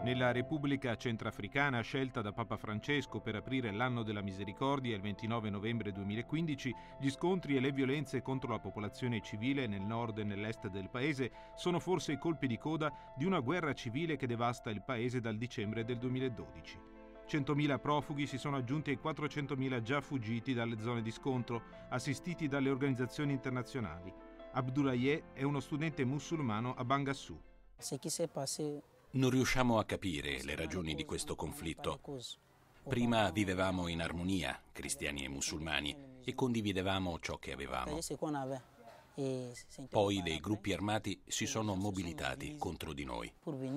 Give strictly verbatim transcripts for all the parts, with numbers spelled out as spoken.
Nella Repubblica Centrafricana, scelta da Papa Francesco per aprire l'anno della misericordia il ventinove novembre duemilaquindici, gli scontri e le violenze contro la popolazione civile nel nord e nell'est del paese sono forse i colpi di coda di una guerra civile che devasta il paese dal dicembre del duemiladodici. centomila profughi si sono aggiunti ai quattrocentomila già fuggiti dalle zone di scontro, assistiti dalle organizzazioni internazionali. Abdoulaye è uno studente musulmano a Bangassou. Non riusciamo a capire le ragioni di questo conflitto. Prima vivevamo in armonia, cristiani e musulmani, e condividevamo ciò che avevamo. Poi dei gruppi armati si sono mobilitati contro di noi.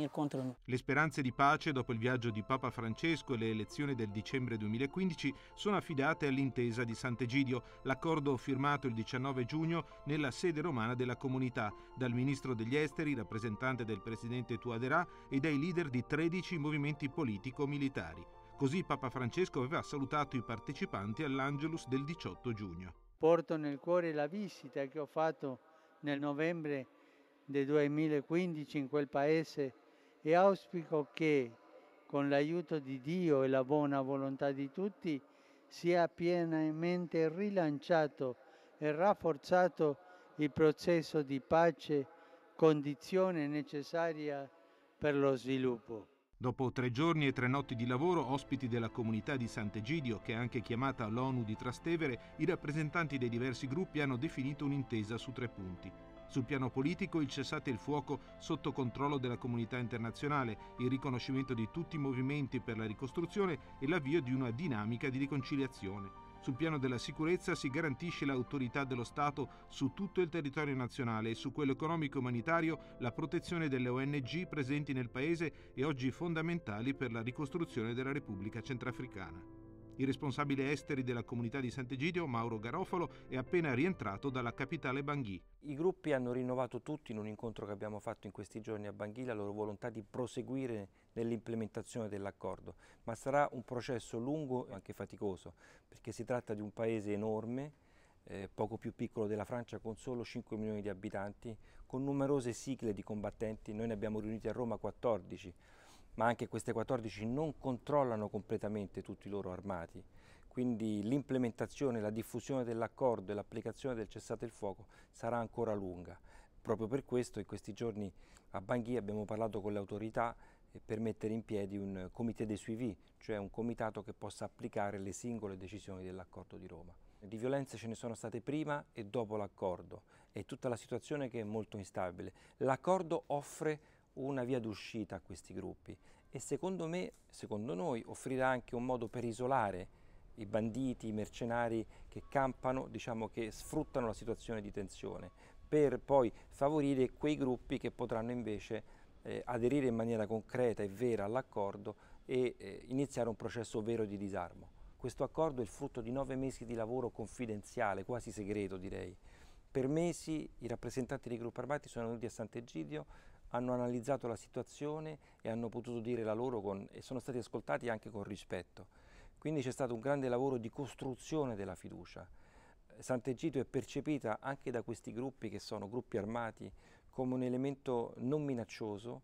Le speranze di pace dopo il viaggio di Papa Francesco e le elezioni del dicembre duemilaquindici sono affidate all'intesa di Sant'Egidio, l'accordo firmato il diciannove giugno nella sede romana della comunità, dal ministro degli esteri, rappresentante del presidente Touadéra e dai leader di tredici movimenti politico-militari. Così Papa Francesco aveva salutato i partecipanti all'Angelus del diciotto giugno. Porto nel cuore la visita che ho fatto nel novembre del duemilaquindici in quel paese e auspico che con l'aiuto di Dio e la buona volontà di tutti sia pienamente rilanciato e rafforzato il processo di pace, condizione necessaria per lo sviluppo. Dopo tre giorni e tre notti di lavoro, ospiti della comunità di Sant'Egidio, che è anche chiamata l'ONU di Trastevere, i rappresentanti dei diversi gruppi hanno definito un'intesa su tre punti. Sul piano politico, il cessate il fuoco sotto controllo della comunità internazionale, il riconoscimento di tutti i movimenti per la ricostruzione e l'avvio di una dinamica di riconciliazione. Sul piano della sicurezza si garantisce l'autorità dello Stato su tutto il territorio nazionale e su quello economico e umanitario la protezione delle O N G presenti nel paese e oggi fondamentali per la ricostruzione della Repubblica Centrafricana. Il responsabile esteri della comunità di Sant'Egidio, Mauro Garofalo, è appena rientrato dalla capitale Bangui. I gruppi hanno rinnovato tutti in un incontro che abbiamo fatto in questi giorni a Bangui la loro volontà di proseguire nell'implementazione dell'accordo, ma sarà un processo lungo e anche faticoso, perché si tratta di un paese enorme, eh, poco più piccolo della Francia, con solo cinque milioni di abitanti, con numerose sigle di combattenti. Noi ne abbiamo riuniti a Roma quattordici, ma anche queste quattordici non controllano completamente tutti i loro armati, quindi l'implementazione, la diffusione dell'accordo e l'applicazione del cessate il fuoco sarà ancora lunga. Proprio per questo in questi giorni a Bangui abbiamo parlato con le autorità per mettere in piedi un comité de suivi, cioè un comitato che possa applicare le singole decisioni dell'accordo di Roma. Di violenze ce ne sono state prima e dopo l'accordo, e tutta la situazione che è molto instabile. L'accordo offre una via d'uscita a questi gruppi e secondo me, secondo noi, offrirà anche un modo per isolare i banditi, i mercenari che campano, diciamo che sfruttano la situazione di tensione, per poi favorire quei gruppi che potranno invece eh, aderire in maniera concreta e vera all'accordo e eh, iniziare un processo vero di disarmo. Questo accordo è il frutto di nove mesi di lavoro confidenziale, quasi segreto direi. Per mesi i rappresentanti dei gruppi armati sono venuti a Sant'Egidio, hanno analizzato la situazione e hanno potuto dire la loro con, e sono stati ascoltati anche con rispetto. Quindi c'è stato un grande lavoro di costruzione della fiducia. Sant'Egidio è percepita anche da questi gruppi, che sono gruppi armati, come un elemento non minaccioso,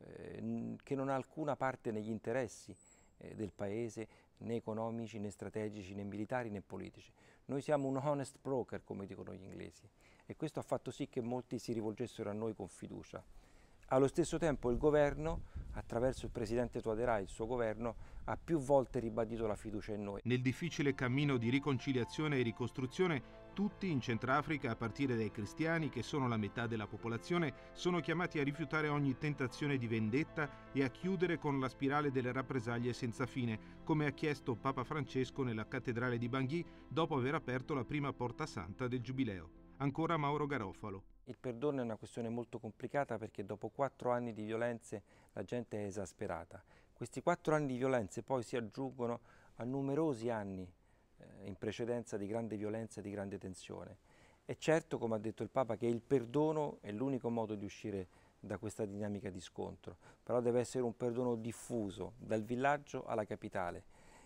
eh, che non ha alcuna parte negli interessi eh, del paese, né economici, né strategici, né militari, né politici. Noi siamo un honest broker, come dicono gli inglesi, e questo ha fatto sì che molti si rivolgessero a noi con fiducia. Allo stesso tempo il governo, attraverso il presidente Touadéra e il suo governo, ha più volte ribadito la fiducia in noi. Nel difficile cammino di riconciliazione e ricostruzione, tutti in Centrafrica, a partire dai cristiani, che sono la metà della popolazione, sono chiamati a rifiutare ogni tentazione di vendetta e a chiudere con la spirale delle rappresaglie senza fine, come ha chiesto Papa Francesco nella cattedrale di Bangui dopo aver aperto la prima porta santa del Giubileo. Ancora Mauro Garofalo. Il perdono è una questione molto complicata perché dopo quattro anni di violenze la gente è esasperata. Questi quattro anni di violenze poi si aggiungono a numerosi anni eh, in precedenza di grande violenza e di grande tensione. È certo, come ha detto il Papa, che il perdono è l'unico modo di uscire da questa dinamica di scontro, però deve essere un perdono diffuso dal villaggio alla capitale.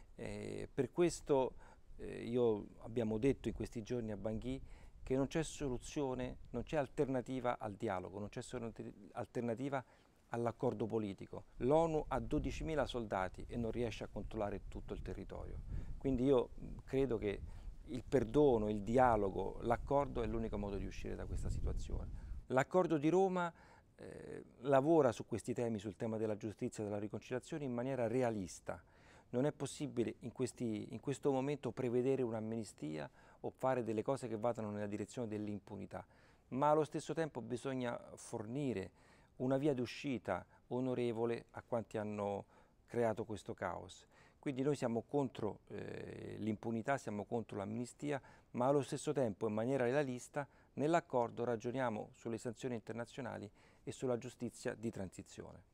Eh, per questo eh, io abbiamo detto in questi giorni a Bangui che non c'è soluzione, non c'è alternativa al dialogo, non c'è alternativa all'accordo politico. L'ONU ha dodicimila soldati e non riesce a controllare tutto il territorio. Quindi io credo che il perdono, il dialogo, l'accordo è l'unico modo di uscire da questa situazione. L'accordo di Roma eh, lavora su questi temi, sul tema della giustizia e della riconciliazione in maniera realista. Non è possibile in, questi, in questo momento prevedere un'amnistia o fare delle cose che vadano nella direzione dell'impunità, ma allo stesso tempo bisogna fornire una via d'uscita onorevole a quanti hanno creato questo caos. Quindi noi siamo contro eh, l'impunità, siamo contro l'amnistia, ma allo stesso tempo in maniera realista nell'accordo ragioniamo sulle sanzioni internazionali e sulla giustizia di transizione.